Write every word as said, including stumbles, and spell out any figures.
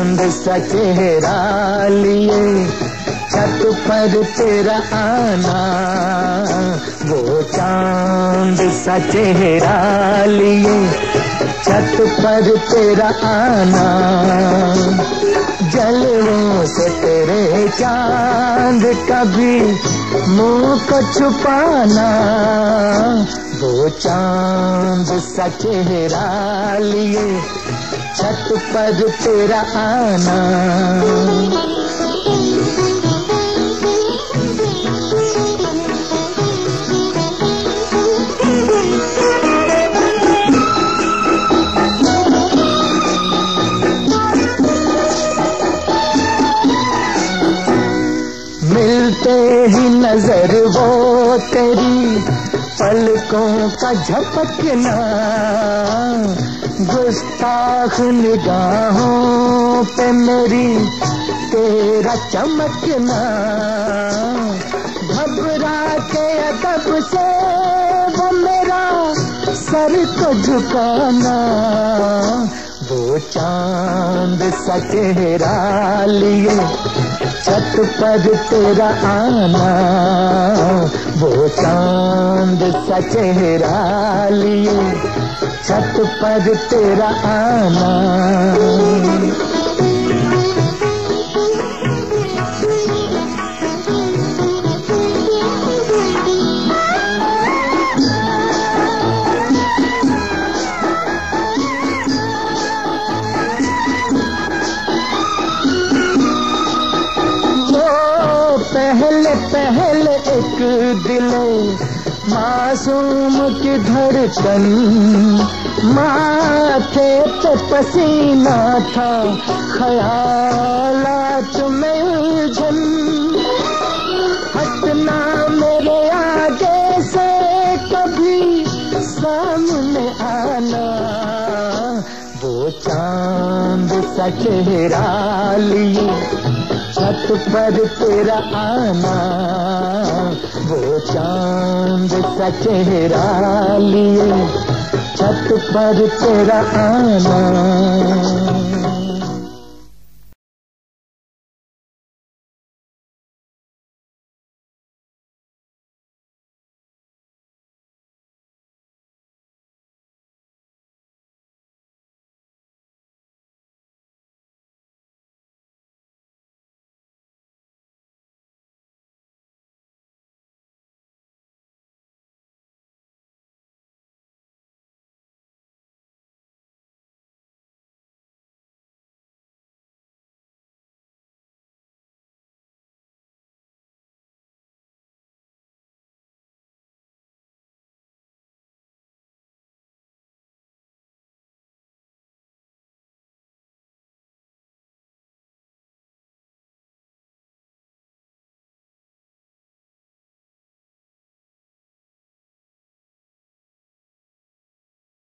चांद सा चेहरा लिए छत पर तेरा आना, वो चांद सा चेहरा लिए छत पर तेरा आना, जलवों से तेरे चांद कभी मुंह को छुपाना, वो चांद सा चेहरा लिए छत पर तेरा आना। मिलते ही नजर वो तेरी पलकों का झपकना, गुस्ताख निगाहों पे मेरी तेरा चमकना, घबरा के अदब से वो मेरा सर को झुकाना, वो चांद सा चेहरा लिए छत पर तेरा आना, वो चांद सा चेहरा लिए छत पर तेरा आना। पहले पहले एक दिल मासूम की धड़कन, माथे पे पसीना था ख्यालात में उलझन, हटना मेरे आगे से कभी सामने आना, वो चांद सा चेहरा लिए छत पर तेरा आना, वो चांद सा चेहरा लिए छत पर तेरा आना।